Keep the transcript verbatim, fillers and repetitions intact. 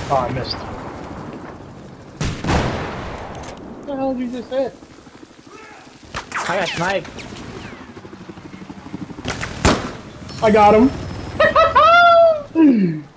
Oh, I missed. What the hell did you just hit? I got sniped. I got him.